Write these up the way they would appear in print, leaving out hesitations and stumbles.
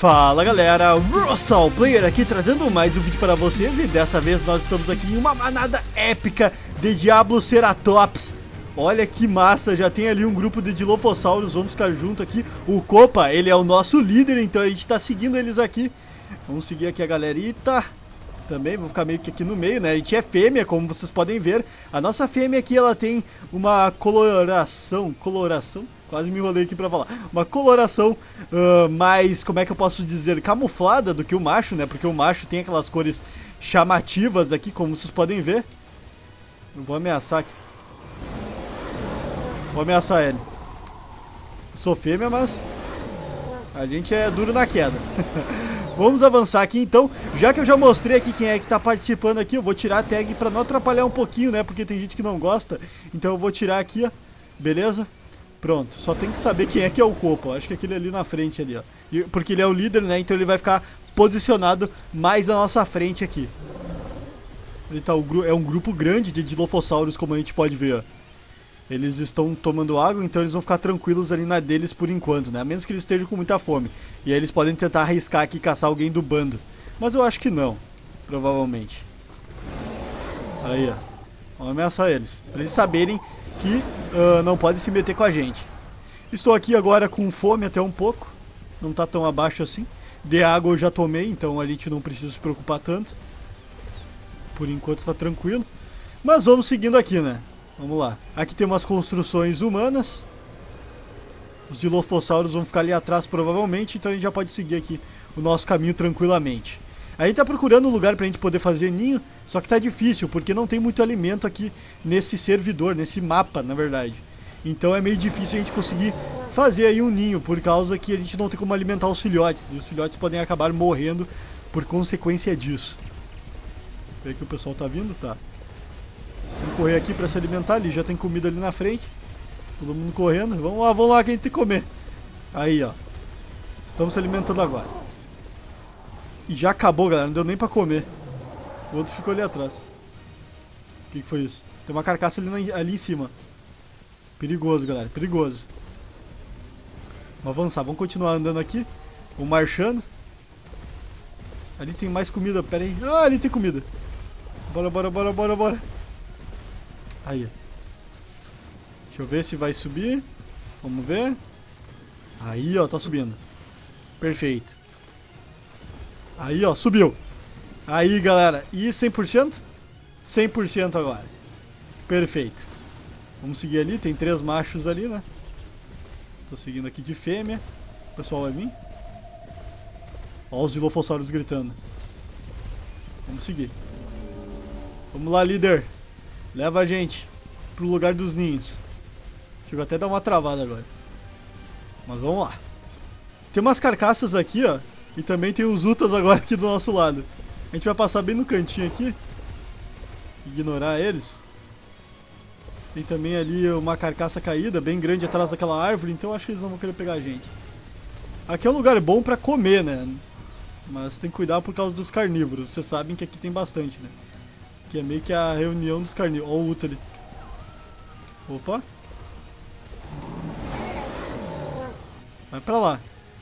Fala galera, Russell Player aqui trazendo mais um vídeo para vocês. E dessa vez nós estamos aqui em uma manada épica de Diabloceratops. Olha que massa, já tem ali um grupo de Dilophosaurus, vamos ficar junto aqui. O Copa, ele é o nosso líder, então a gente tá seguindo eles aqui. Vamos seguir aqui a galerita. Também vou ficar meio que aqui no meio, né? A gente é fêmea, como vocês podem ver. A nossa fêmea aqui, ela tem uma coloração, quase me enrolei aqui pra falar. Uma coloração mais, como é que eu posso dizer, camuflada do que o macho, né? Porque o macho tem aquelas cores chamativas aqui, como vocês podem ver. Eu vou ameaçar aqui. Vou ameaçar ele. Eu sou fêmea, mas a gente é duro na queda. Vamos avançar aqui então. Já que eu já mostrei aqui quem é que tá participando aqui, eu vou tirar a tag pra não atrapalhar um pouquinho, né? Porque tem gente que não gosta. Então eu vou tirar aqui, ó. Beleza? Pronto. Só tem que saber quem é que é o Copa. Acho que aquele ali na frente ali, ó. Porque ele é o líder, né? Então ele vai ficar posicionado mais à nossa frente aqui. Ele tá, é um grupo grande de Dilophosaurus, como a gente pode ver, ó. Eles estão tomando água, então eles vão ficar tranquilos ali na deles por enquanto, né? A menos que eles estejam com muita fome. E aí eles podem tentar arriscar aqui e caçar alguém do bando. Mas eu acho que não, provavelmente. Aí, ó. Vamos ameaçar eles. Pra eles saberem que não podem se meter com a gente. Estou aqui agora com fome até um pouco. Não tá tão abaixo assim. De água eu já tomei, então a gente não precisa se preocupar tanto. Por enquanto tá tranquilo. Mas vamos seguindo aqui, né? Vamos lá. Aqui tem umas construções humanas. Os Dilophosaurus vão ficar ali atrás provavelmente, então a gente já pode seguir aqui o nosso caminho tranquilamente. A gente tá procurando um lugar pra gente poder fazer ninho, só que tá difícil, porque não tem muito alimento aqui nesse servidor, nesse mapa, na verdade. Então é meio difícil a gente conseguir fazer aí um ninho, por causa que a gente não tem como alimentar os filhotes, e os filhotes podem acabar morrendo por consequência disso. Vê que o pessoal tá vindo, tá? Vamos correr aqui pra se alimentar ali, já tem comida ali na frente. Todo mundo correndo, vamos lá que a gente tem que comer. Aí, ó. Estamos se alimentando agora. E já acabou, galera, não deu nem pra comer. O outro ficou ali atrás. O que foi isso? Tem uma carcaça ali em cima. Perigoso, galera, perigoso. Vamos avançar, vamos continuar andando aqui. Vamos marchando. Ali tem mais comida, pera aí. Ah, ali tem comida. Bora. Aí. Deixa eu ver se vai subir. Vamos ver. Aí, ó, tá subindo. Perfeito. Aí, ó, subiu. Aí, galera. E 100%? 100% agora. Perfeito. Vamos seguir ali. Tem 3 machos ali, né? Tô seguindo aqui de fêmea. O pessoal vai vir. Ó os Dilophosaurus gritando. Vamos seguir. Vamos lá, líder. Leva a gente pro lugar dos ninhos. Deixa eu até dar uma travada agora. Mas vamos lá. Tem umas carcaças aqui, ó. E também tem os Utas agora aqui do nosso lado. A gente vai passar bem no cantinho aqui. Ignorar eles. Tem também ali uma carcaça caída, bem grande atrás daquela árvore. Então acho que eles não vão querer pegar a gente. Aqui é um lugar bom pra comer, né? Mas tem que cuidar por causa dos carnívoros. Vocês sabem que aqui tem bastante, né? Que é meio que a reunião dos carnívoros. Olha o Uta ali. Opa. Vai pra lá.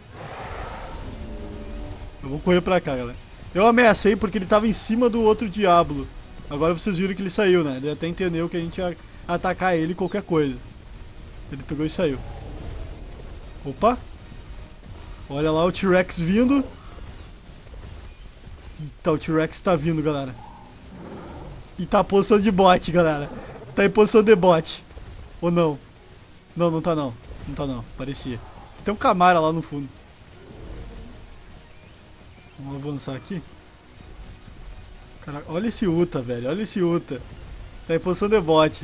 Eu vou correr pra cá, galera. Eu ameacei porque ele tava em cima do outro Diablo. Agora vocês viram que ele saiu, né? Ele até entendeu que a gente ia atacar ele qualquer coisa. Ele pegou e saiu. Opa. Olha lá o T-Rex vindo. Eita, o T-Rex tá vindo, galera. E tá em posição de bot, galera. Tá em posição de bot. Ou não? Não tá não. Não tá não. Parecia. Tem um Camara lá no fundo. Vamos avançar aqui. Caraca, olha esse Uta, velho. Olha esse Uta. Tá em posição de bot.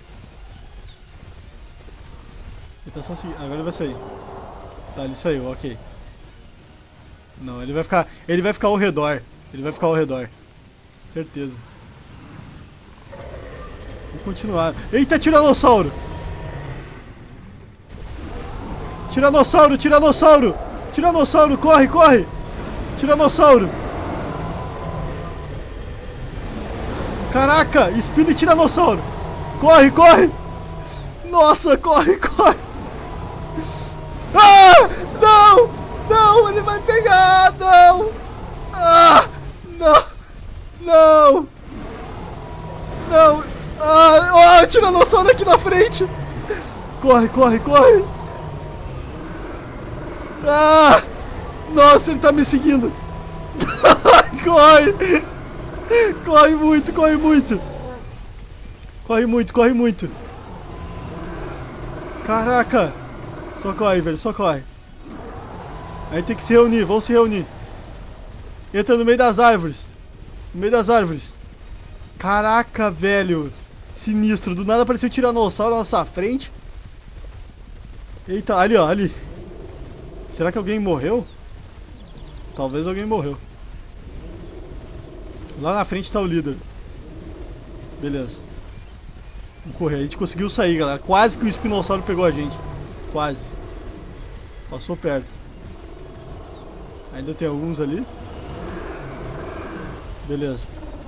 Ele tá só seguindo. Agora ele vai sair. Tá, ele saiu, ok. Não, ele vai ficar ao redor. Ele vai ficar ao redor. Certeza. Vou continuar. Eita, Tiranossauro! Tiranossauro! Tiranossauro, corre! Tiranossauro! Caraca, espina e Tiranossauro! Corre! Nossa, corre! Ah! Não! Não, ele vai pegar! Não! Ah! Não! Não! Não! Ah! Oh, tiranossauro aqui na frente! Corre, corre, corre! Ah! Nossa, ele tá me seguindo! Corre! Corre muito, corre muito! Corre muito, corre muito! Caraca! Só corre, velho, só corre! Aí tem que se reunir, vamos se reunir! Entra no meio das árvores! No meio das árvores! Caraca, velho! Sinistro, do nada apareceu um tiranossauro na nossa frente. Eita, ali ó, ali. Será que alguém morreu? Talvez alguém morreu. Lá na frente tá o líder. Beleza. Vamos correr, a gente conseguiu sair, galera. Quase que o espinossauro pegou a gente. Quase. Passou perto. Ainda tem alguns ali. Beleza.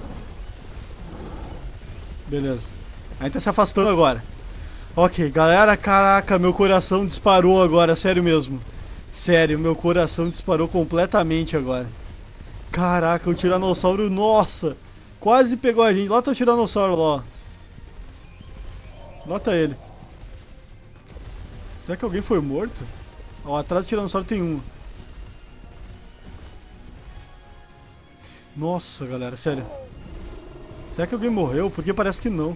Beleza. A gente tá se afastando agora. Ok, galera, caraca, meu coração disparou agora, sério mesmo. Sério, meu coração disparou completamente agora. Caraca, o tiranossauro, nossa, quase pegou a gente. Lá tá o tiranossauro lá, ó. Lá tá ele. Será que alguém foi morto? Ó, atrás do tiranossauro tem um. Nossa, galera, sério. Será que alguém morreu? Porque parece que não.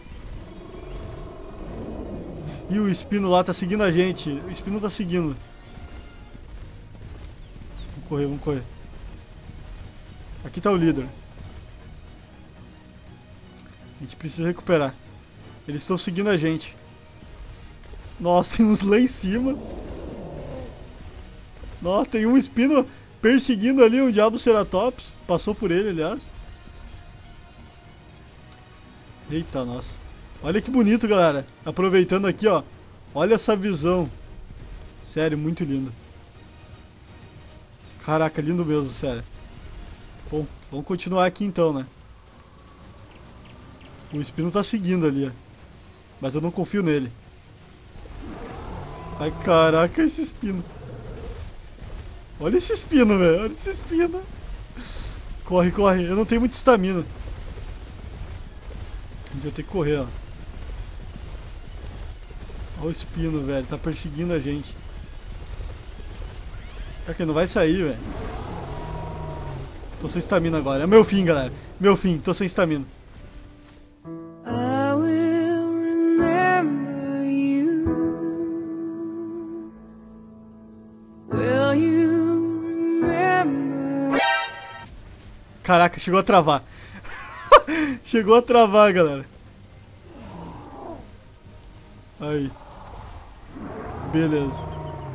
E o espino lá tá seguindo a gente. O espino tá seguindo. Vamos correr, vamos correr. Aqui tá o líder. A gente precisa recuperar. Eles estão seguindo a gente. Nossa, tem uns lá em cima. Nossa, tem um espino perseguindo ali um Diabloceratops. Passou por ele, aliás. Eita, nossa. Olha que bonito, galera. Aproveitando aqui, ó. Olha essa visão. Sério, muito lindo. Caraca, lindo mesmo, sério. Bom, vamos continuar aqui então, né? O espino tá seguindo ali, ó. Mas eu não confio nele. Ai, caraca, esse espino. Olha esse espino, velho. Olha esse espino. Corre, corre. Eu não tenho muita estamina. A gente vai ter que correr, ó. Olha o espino, velho. Tá perseguindo a gente. Será que ele não vai sair, velho? Tô sem estamina agora. É meu fim, galera. Meu fim. Tô sem estamina. Caraca, chegou a travar. Chegou a travar, galera. Aí. Beleza.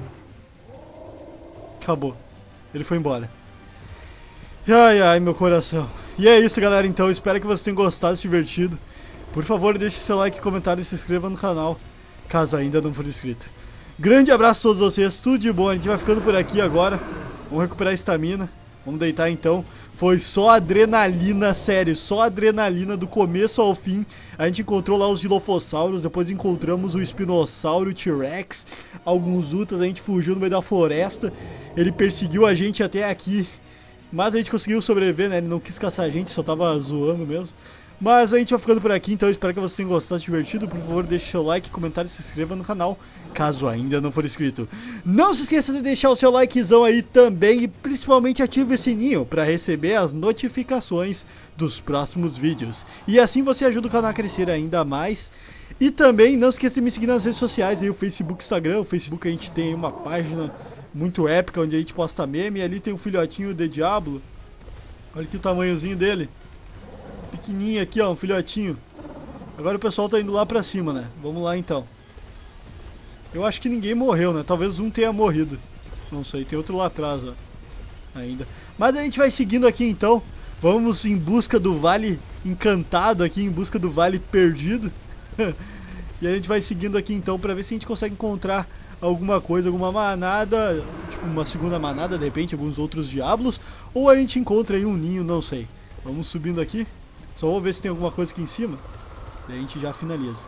Acabou. Ele foi embora. Ai, ai, meu coração. E é isso, galera, então. Espero que vocês tenham gostado, se divertido. Por favor, deixe seu like, comentário e se inscreva no canal, caso ainda não for inscrito. Grande abraço a todos vocês, tudo de bom. A gente vai ficando por aqui agora. Vamos recuperar a estamina. Vamos deitar então. Foi só adrenalina, sério, só adrenalina do começo ao fim. A gente encontrou lá os Dilophosaurus, depois encontramos o Espinossauro, o T-Rex, alguns Utas, a gente fugiu no meio da floresta. Ele perseguiu a gente até aqui, mas a gente conseguiu sobreviver, né? Ele não quis caçar a gente, só tava zoando mesmo. Mas a gente vai ficando por aqui, então eu espero que vocês tenham gostado, divertido. Por favor, deixe seu like, comentário e se inscreva no canal, caso ainda não for inscrito. Não se esqueça de deixar o seu likezão aí também e principalmente ative o sininho para receber as notificações dos próximos vídeos. E assim você ajuda o canal a crescer ainda mais. E também não se esqueça de me seguir nas redes sociais, aí o Facebook, Instagram. O Facebook a gente tem uma página muito épica onde a gente posta meme. E ali tem um filhotinho de Diablo. Olha aqui o tamanhozinho dele. Pequenininho aqui, ó, um filhotinho. Agora o pessoal tá indo lá pra cima, né? Vamos lá então. Eu acho que ninguém morreu, né? Talvez um tenha morrido. Não sei, tem outro lá atrás, ó. Ainda. Mas a gente vai seguindo aqui então. Vamos em busca do Vale Encantado aqui, em busca do Vale Perdido. E a gente vai seguindo aqui então pra ver se a gente consegue encontrar alguma coisa, alguma manada. Tipo uma segunda manada, de repente, alguns outros diablos. Ou a gente encontra aí um ninho, não sei. Vamos subindo aqui. Só vou ver se tem alguma coisa aqui em cima. Daí a gente já finaliza.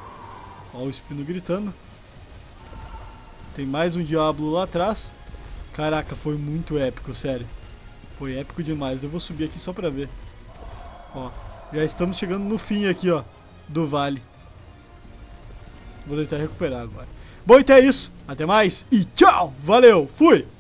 Ó o espino gritando. Tem mais um diablo lá atrás. Caraca, foi muito épico, sério. Foi épico demais. Eu vou subir aqui só pra ver. Ó, já estamos chegando no fim aqui, ó, do vale. Vou tentar recuperar agora. Bom, então é isso. Até mais e tchau. Valeu, fui.